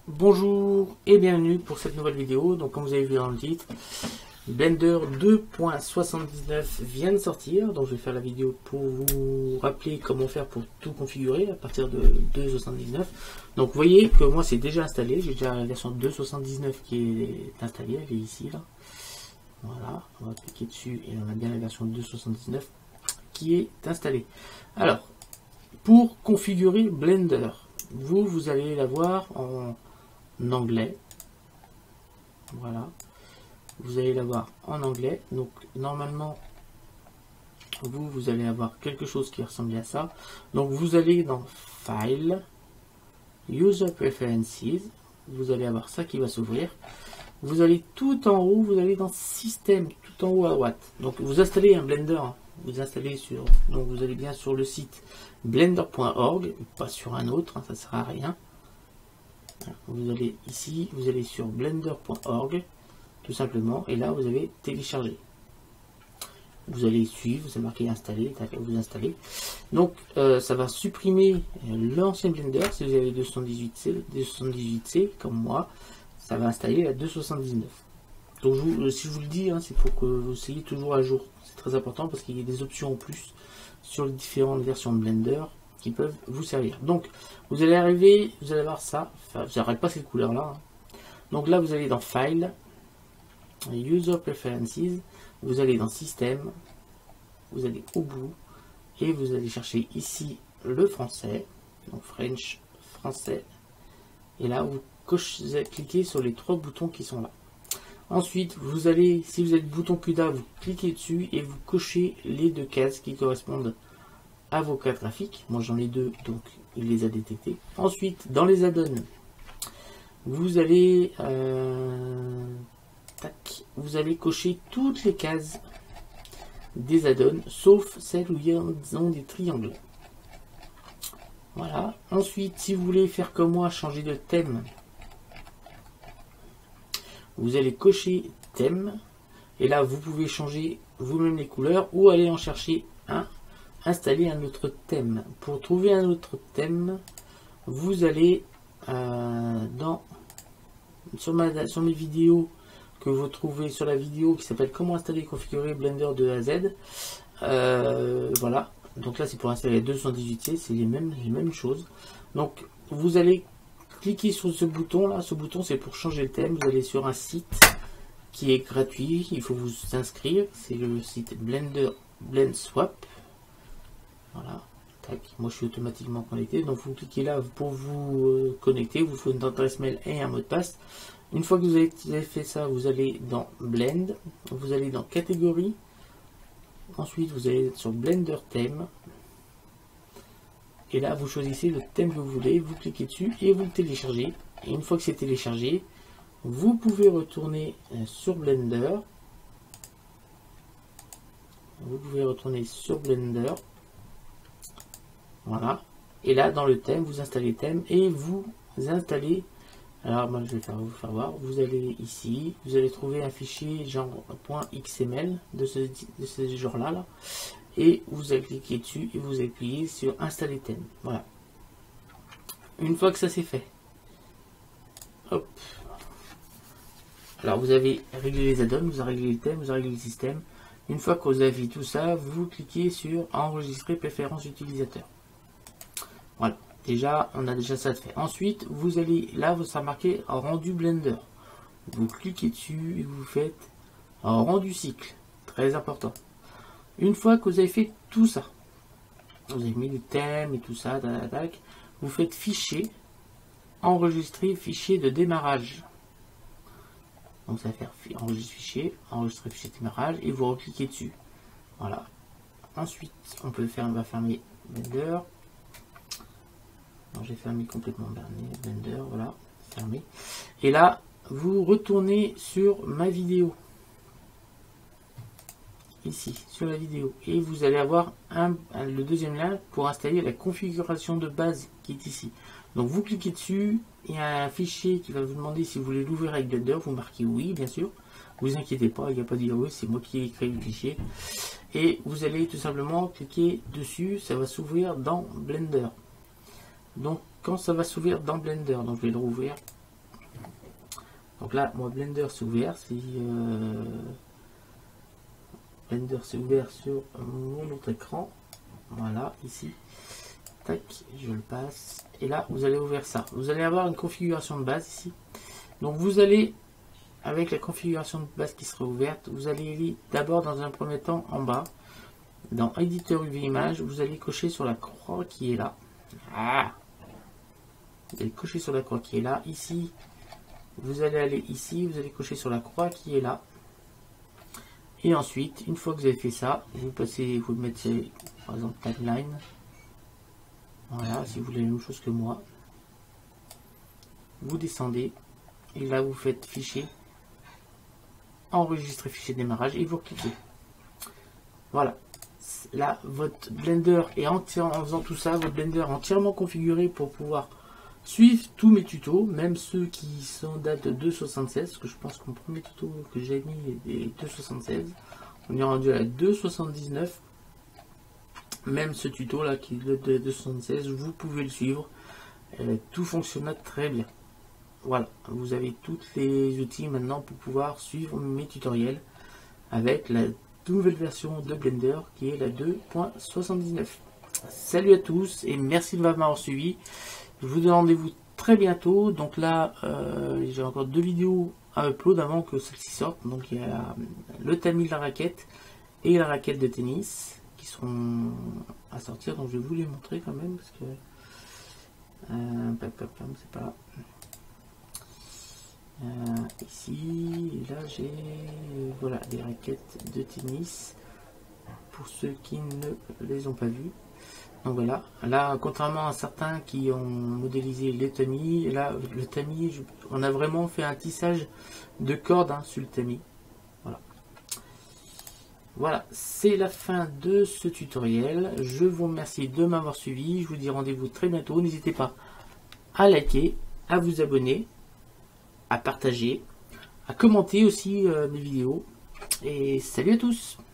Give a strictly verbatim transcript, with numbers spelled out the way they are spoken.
Bonjour et bienvenue pour cette nouvelle vidéo. Donc comme vous avez vu dans le titre, Blender deux point soixante-dix-neuf vient de sortir. Donc je vais faire la vidéo pour vous rappeler comment faire pour tout configurer à partir de deux point soixante-dix-neuf. Donc vous voyez que moi c'est déjà installé. J'ai déjà la version deux point soixante-dix-neuf qui est installée. Elle est ici là. Voilà, on va cliquer dessus et on a bien la version deux point soixante-dix-neuf qui est installée. Alors, pour configurer Blender, vous, vous allez l'avoir en anglais. Voilà, vous allez l'avoir en anglais. Donc normalement vous vous allez avoir quelque chose qui ressemble à ça. Donc vous allez dans File, User Preferences, vous allez avoir ça qui va s'ouvrir. Vous allez tout en haut, vous allez dans Système, tout en haut à droite. Donc vous installez un Blender, hein. Vous installez sur, donc vous allez bien sur le site blender point org, pas sur un autre, hein, ça ne sert à rien. Vous allez ici, vous allez sur blender point org, tout simplement, et là vous allez télécharger. Vous allez suivre, c'est marqué installer, vous installez. Donc euh, ça va supprimer l'ancien Blender. Si vous avez deux cent dix-huit C, deux cent dix-huit C comme moi, ça va installer la deux point soixante-dix-neuf. Donc je vous, si je vous le dis, hein, c'est pour que vous soyez toujours à jour. C'est très important parce qu'il y a des options en plus sur les différentes versions de Blender qui peuvent vous servir. Donc vous allez arriver, vous allez voir ça, enfin vous n'arrêtez pas cette couleur là. Hein. Donc là vous allez dans File, User Preferences, vous allez dans Système, vous allez au bout et vous allez chercher ici le français, donc French, français, et là vous, cochez, vous cliquez sur les trois boutons qui sont là. Ensuite vous allez, si vous avez le bouton C U D A, vous cliquez dessus et vous cochez les deux cases qui correspondent à vos cartes graphiques. Moi j'en ai deux, donc il les a détectés. Ensuite dans les add-ons, vous allez euh, tac, vous allez cocher toutes les cases des add-ons sauf celles où ils ont des triangles. Voilà. Ensuite, si vous voulez faire comme moi, changer de thème, vous allez cocher thème et là vous pouvez changer vous-même les couleurs ou aller en chercher un, installer un autre thème. Pour trouver un autre thème, vous allez euh, dans sur, ma, sur mes vidéos que vous trouvez sur la vidéo qui s'appelle comment installer et configurer Blender de A à Z. Euh, voilà, donc là c'est pour installer la deux cent dix-huit C, c'est les mêmes, les mêmes choses. Donc vous allez cliquer sur ce bouton là, ce bouton c'est pour changer le thème. Vous allez sur un site qui est gratuit, il faut vous inscrire, c'est le site Blender Blend Swap. Voilà, tac, moi je suis automatiquement connecté, donc vous cliquez là pour vous euh, connecter, vous faut une adresse mail et un mot de passe. Une fois que vous avez, vous avez fait ça, vous allez dans Blend, vous allez dans Catégorie, ensuite vous allez sur Blender Theme, et là vous choisissez le thème que vous voulez, vous cliquez dessus et vous le téléchargez. Et une fois que c'est téléchargé, vous pouvez retourner sur Blender, vous pouvez retourner sur Blender, voilà, et là dans le thème, vous installez le thème et vous installez. Alors moi je vais faire, vous faire voir, vous allez ici, vous allez trouver un fichier genre .xml de ce, de ce genre là, là, et vous allez cliquer dessus et vous appuyez sur installer thème. Voilà. Une fois que ça c'est fait, hop. Alors vous avez réglé les add-ons, vous avez réglé le thème, vous avez réglé le système. Une fois que vous avez vu tout ça, vous cliquez sur enregistrer préférences utilisateurs. Voilà. Déjà, on a déjà ça de fait. Ensuite, vous allez, là, vous sera marqué rendu Blender. Vous cliquez dessus et vous faites rendu cycle. Très important. Une fois que vous avez fait tout ça, vous avez mis le thème et tout ça, tac, tac, vous faites fichier, enregistrer fichier de démarrage. Donc ça va faire enregistrer fichier, enregistrer fichier de démarrage et vous recliquez dessus. Voilà. Ensuite, on peut faire, on va fermer Blender. J'ai fermé complètement Blender, voilà, fermé. Et là, vous retournez sur ma vidéo. Ici, sur la vidéo. Et vous allez avoir un, un, le deuxième lien pour installer la configuration de base qui est ici. Donc vous cliquez dessus, il y a un fichier qui va vous demander si vous voulez l'ouvrir avec Blender. Vous marquez oui, bien sûr. Vous inquiétez pas, il n'y a pas de dire oui, c'est moi qui ai créé le fichier. Et vous allez tout simplement cliquer dessus, ça va s'ouvrir dans Blender. Donc quand ça va s'ouvrir dans Blender, donc je vais le rouvrir, Donc là, moi, Blender c'est ouvert. Si euh, Blender c'est ouvert sur mon autre écran. Voilà, ici. Tac, je le passe. Et là, vous allez ouvrir ça. Vous allez avoir une configuration de base ici. Donc vous allez, avec la configuration de base qui sera ouverte, vous allez d'abord dans un premier temps en bas, dans éditeur U V Image, vous allez cocher sur la croix qui est là. Ah, vous allez cocher sur la croix qui est là. Ici, vous allez aller ici, vous allez cocher sur la croix qui est là. Et ensuite, une fois que vous avez fait ça, vous passez, vous mettez par exemple timeline. Voilà, si vous voulez la même chose que moi. Vous descendez et là vous faites fichier, enregistrer fichier démarrage et vous cliquez. Voilà. Là, votre Blender est entièrement, en faisant tout ça, votre Blender est entièrement configuré pour pouvoir suivre tous mes tutos, même ceux qui sont datent de deux point soixante-seize, parce que je pense que mon premier tuto que j'ai mis est deux point soixante-seize. On est rendu à la deux point soixante-dix-neuf. Même ce tuto là qui est de deux point soixante-seize, vous pouvez le suivre. Euh, tout fonctionne très bien. Voilà, vous avez tous les outils maintenant pour pouvoir suivre mes tutoriels avec la nouvelle version de Blender qui est la deux point soixante-dix-neuf. Salut à tous et merci de m'avoir suivi. Je vous donne rendez-vous très bientôt. Donc là, euh, j'ai encore deux vidéos à upload avant que celle-ci sorte. Donc il y a le tamis de la raquette et la raquette de tennis qui seront à sortir. Donc je vais vous les montrer quand même parce que euh, c'est pas là. Euh, ici, et là j'ai voilà des raquettes de tennis pour ceux qui ne les ont pas vues. Donc voilà, là contrairement à certains qui ont modélisé les tamis, là le tamis, je, on a vraiment fait un tissage de cordes hein, sur le tamis. Voilà, voilà, c'est la fin de ce tutoriel. Je vous remercie de m'avoir suivi. Je vous dis rendez-vous très bientôt. N'hésitez pas à liker, à vous abonner, à partager, à commenter aussi euh, mes vidéos. Et salut à tous!